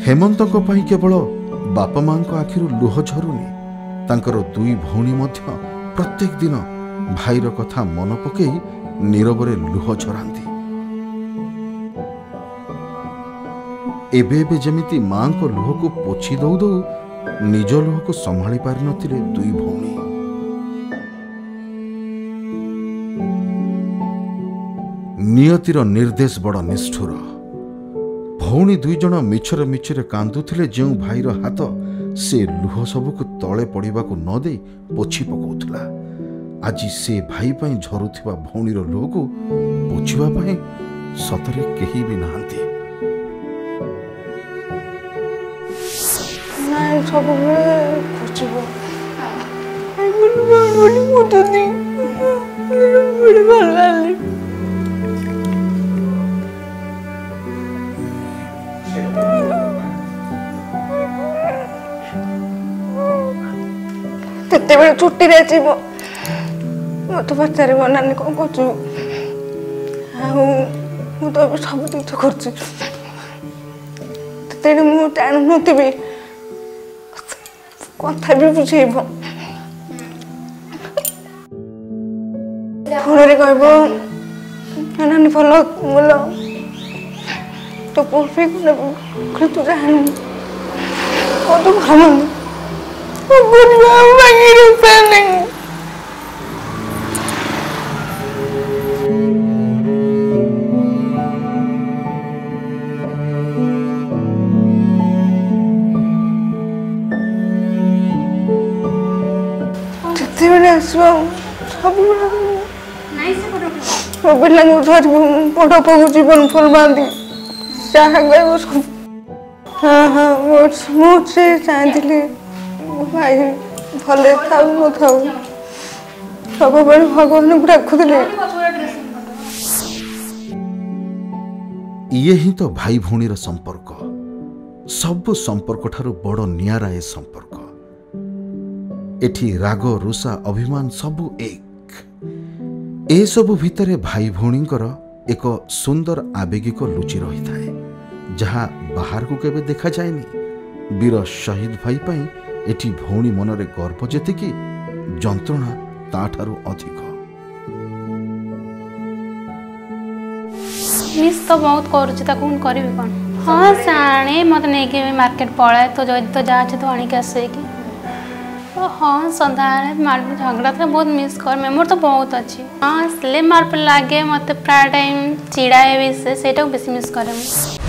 हेमंतको पई केवल बापा मां आखिरु लुह झरुनी तांकर दुई भौणी मध्य प्रत्येक दिन भाईर कथा मन पकई नीरवरे लुह झरांती। एबे एबे जमिति मां को लुह को पोछि दौ दौ निज लुह को संभाली पारि नथिले दुई भौणी। नियतिर निर्देश बड़ निष्ठुर। भौणी दुई जन मिछरे मिछरे कांदुथिले जो भाईर हाथ से लुह सबको तले पड़ाक न दे पोछि पकाउथला। आज से भाई पाई झरुथिबा भौणीर लुह को पोछिबा पाई सतरे केही भी नाहांती। सब तेते बेले छुट्टी रे जीव मत पचार नानी कौन कर तो सब जिन कर मुझे जाणु नी कथा भी बुझेब फोन कह नानी भल बोल तो पुफी तू जाणु कौन तो भावनी सब पिला पढ़ पकू जीवन फल बांधी चाह सब। हाँ हाँ मुझे चाहती भाई भले थाऊ न थाऊ सब भगवान को डाकुले। ये ही तो भाई भौणीर संपर्क। सब संपर्क ठारू बड़ नियारा ए संपर्क। एठी राग रुषा अभिमान सबु एक। ए सबु भितरे भाई भौणींकर एक सुंदर आवेगिक लुचि रही थाए जहाँ बाहर को केबे देखा जाएनी। वीर शहीद भाई पाई एठी भौणी मनरे गर्व जेतिकी जंत्रणा ताठारु अधिक। मिस तो बहुत करूची ताको हुन करबी कोन। हां साणे मत नै के मार्केट पळाए तो जदी तो जा छ तो आनी के आसे की। तो हाँ सदाळे मार झगड़ा तो बहुत मिस कर मेमोरी तो बहुत अच्छी। हाँ इसलिए मार पे लागे मत प्राय टाइम चिड़ाए भी से सेटा बेसी मिस करे।